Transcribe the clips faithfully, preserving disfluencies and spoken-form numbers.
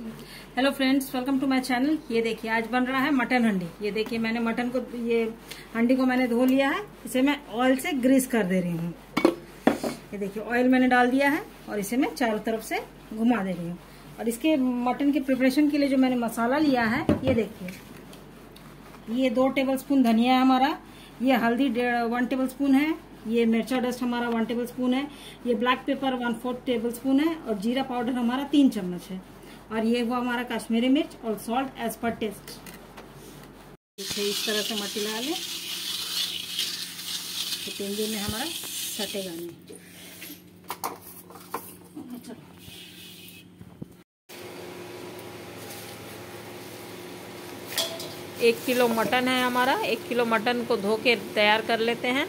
Hello friends, welcome to my channel. ये देखिए आज बन रहा है मटन हंडी। ये देखिए मैंने मटन को, ये हंडी को मैंने धो लिया है। इसे मैं ऑयल से ग्रीस कर दे रही हूँ। ये देखिए ऑयल मैंने डाल दिया है और इसे मैं चारों तरफ से घुमा दे रही हूँ। और इसके मटन के प्रिपरेशन के लिए जो मैंने मसाला लिया है, ये देखिए, ये दो टेबल स्पून धनिया है हमारा, ये हल्दी वन टेबल स्पून है, ये मिर्चा डस्ट हमारा वन टेबल स्पून है, ये black pepper one fourth tablespoon है और जीरा पाउडर हमारा तीन चम्मच है। और ये हुआ हमारा कश्मीरी मिर्च और सॉल्ट एज पर टेस्ट। इस तरह से मटी ला लें तो तीन दिन में हमारा सटेगा नहीं। चलो एक किलो मटन है हमारा। एक किलो मटन को धो के तैयार कर लेते हैं।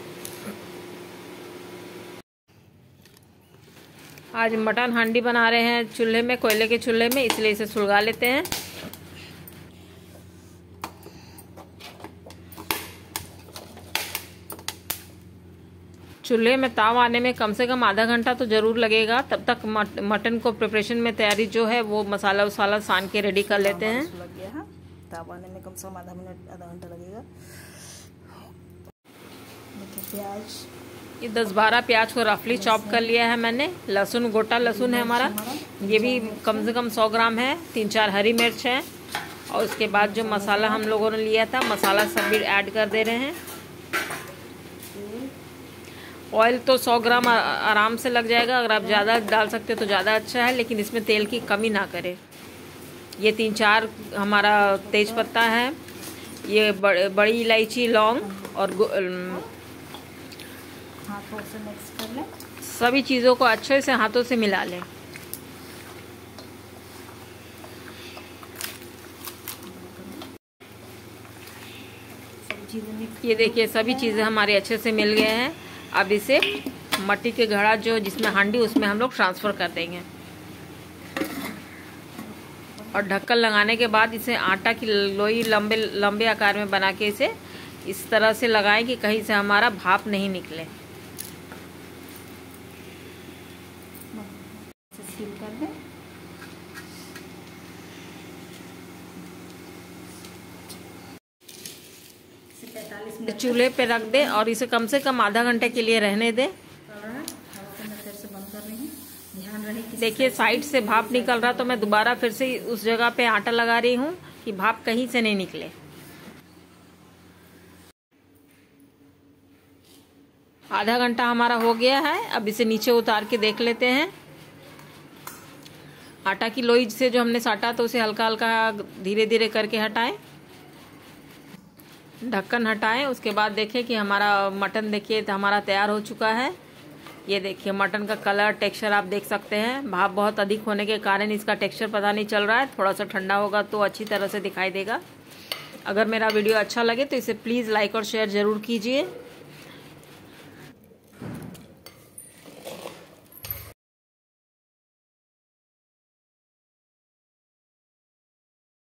आज मटन हांडी बना रहे हैं चूल्हे में, कोयले के चूल्हे में, इसलिए इसे सुलगा लेते हैं। चूल्हे में ताव आने में कम से कम आधा घंटा तो जरूर लगेगा। तब तक मटन को प्रिपरेशन में तैयारी जो है वो मसाला वसाला सान के रेडी कर लेते हैं। लग गया है, ताव आने में कम से कम आधा मिनट आधा घंटा लगेगा। देखिए प्याज, ये दस बारह प्याज को रफली चॉप कर लिया है मैंने। लहसुन, गोटा लहसुन है हमारा, ये भी कम से कम सौ ग्राम है। तीन चार हरी मिर्च है। और उसके बाद जो मसाला हम लोगों ने लिया था, मसाला सब भी ऐड कर दे रहे हैं। ऑयल तो सौ ग्राम आराम से लग जाएगा। अगर आप ज़्यादा डाल सकते हो तो ज़्यादा अच्छा है, लेकिन इसमें तेल की कमी ना करे। ये तीन चार हमारा तेज पत्ता है, ये बड़ी इलायची, लौंग और हाथों से मिक्स कर लें। सभी चीज़ों को अच्छे से हाथों से मिला लें। ये देखिए सभी चीज़ें हमारे अच्छे से मिल गए हैं। अब इसे मट्टी के घड़ा जो जिसमें हांडी, उसमें हम लोग ट्रांसफ़र कर देंगे। और ढक्कन लगाने के बाद इसे आटा की लोई लंबे लंबे आकार में बना के इसे इस तरह से लगाएं कि कहीं से हमारा भाप नहीं निकले। सील कर दें। इसे पैंतालीस मिनट चूल्हे पे रख दें और इसे कम से कम आधा घंटे के लिए रहने दें। मैं फिर से बंद कर रही हूँ। ध्यान रहे कि देखिए साइड से भाप निकल रहा, तो मैं दोबारा फिर से उस जगह पे आटा लगा रही हूँ कि भाप कहीं से नहीं निकले। आधा घंटा हमारा हो गया है। अब इसे नीचे उतार के देख लेते हैं। आटा की लोई से जो हमने साटा तो उसे हल्का हल्का धीरे धीरे करके हटाएं। ढक्कन हटाएं। उसके बाद देखें कि हमारा मटन, देखिए तो हमारा तैयार हो चुका है। ये देखिए मटन का कलर, टेक्सचर आप देख सकते हैं। भाप बहुत अधिक होने के कारण इसका टेक्सचर पता नहीं चल रहा है। थोड़ा सा ठंडा होगा तो अच्छी तरह से दिखाई देगा। अगर मेरा वीडियो अच्छा लगे तो इसे प्लीज़ लाइक और शेयर ज़रूर कीजिए।